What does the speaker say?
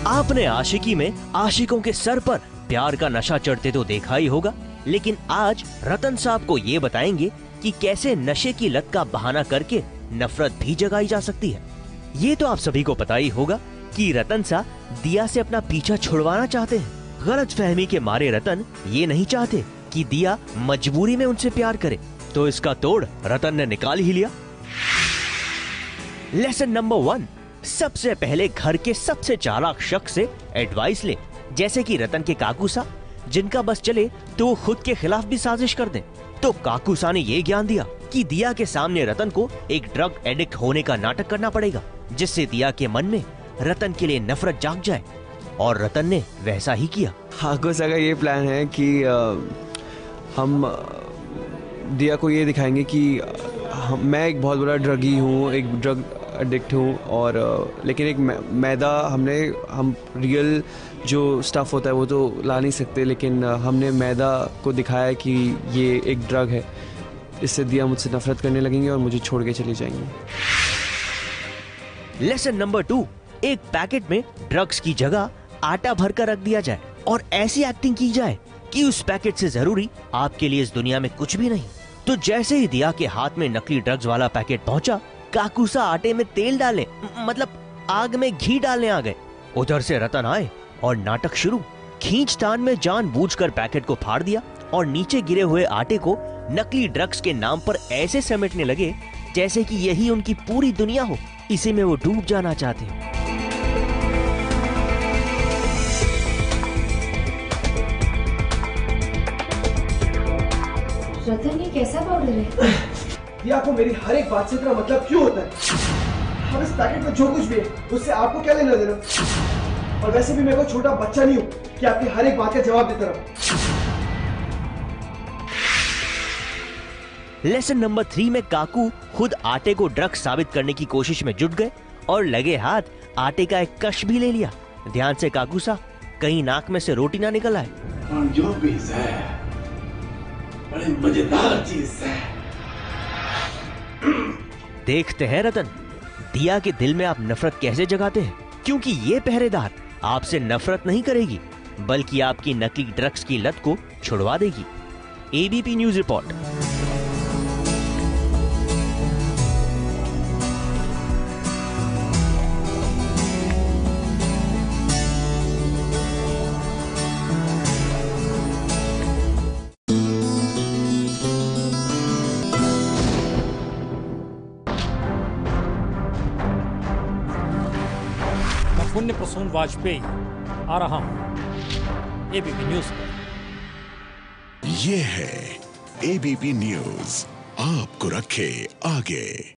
आपने आशिकी में आशिकों के सर पर प्यार का नशा चढ़ते तो देखा ही होगा, लेकिन आज रतन साहब को ये बताएंगे कि कैसे नशे की लत का बहाना करके नफरत भी जगाई जा सकती है। ये तो आप सभी को पता ही होगा कि रतन साहब दिया से अपना पीछा छुड़वाना चाहते हैं। गलतफहमी के मारे रतन ये नहीं चाहते कि दिया मजबूरी में उनसे प्यार करे, तो इसका तोड़ रतन ने निकाल ही लिया। लेसन नंबर 1, सबसे पहले घर के सबसे चालाक शख्स से एडवाइस ले, जैसे कि रतन के काकूसा, जिनका बस चले तो वो खुद के खिलाफ भी साजिश कर दें। तो काकूसा ने ये ज्ञान दिया कि दिया के सामने रतन को एक ड्रग एडिक्ट होने का नाटक करना पड़ेगा, जिससे दिया के मन में रतन के लिए नफरत जाग जाए, और रतन ने वैसा ही किया। काकूसा का ये प्लान है कि हम दिया को ये दिखाएंगे कि मैं एक बहुत बड़ा ड्रगी हूँ, एक ड्रग एडिक्ट हूँ, और लेकिन एक हम रियल जो स्टफ़ होता है वो तो ला नहीं सकते, लेकिन हमने मैदा को दिखाया कि ये एक ड्रग है। इससे दिया मुझसे नफरत करने लगेंगे और मुझे छोड़ के चले जाएंगे। लेसन नंबर 2, एक पैकेट में ड्रग्स की जगह आटा भरकर रख दिया जाए और ऐसी एक्टिंग की जाए कि उस पैकेट से जरूरी आपके लिए इस दुनिया में कुछ भी नहीं। तो जैसे ही दिया के हाथ में नकली ड्रग्स वाला पैकेट पहुंचा, काकूसा आटे में तेल डालने, मतलब आग में घी डालने आ गए। उधर से रतन आए और नाटक शुरू। खींचतान में जानबूझकर पैकेट को फाड़ दिया और नीचे गिरे हुए आटे को नकली ड्रग्स के नाम पर ऐसे समेटने लगे जैसे कि यही उनकी पूरी दुनिया हो, इसी में वो डूब जाना चाहते हो। रतन, ये कैसा पाउडर है? ये आपको मेरी हर एक बात से इतना मतलब क्यों होता है? अब इस पैकेट में जो कुछ भी है उससे आपको क्या लेना देना? और वैसे भी मैं कोई छोटा बच्चा नहीं हूँ कि आपकी हर एक बात का जवाब देता रहूं। लेसन नंबर 3 में काकू खुद आटे को ड्रग्स साबित करने की कोशिश में जुट गए और लगे हाथ आटे का एक कश भी ले लिया। ध्यान से काकूसा, कहीं नाक में से रोटी ना निकल आए। और जो भी है बड़ी मजेदार चीज है। देखते हैं रतन, दिया के दिल में आप नफरत कैसे जगाते हैं, क्योंकि ये पहरेदार आपसे नफरत नहीं करेगी, बल्कि आपकी नकली ड्रग्स की लत को छुड़वा देगी। ABP news report. Punya Prasun Vajpayee आ रहा हूं एबीपी न्यूज पर। ये है एबीपी न्यूज, आपको रखे आगे।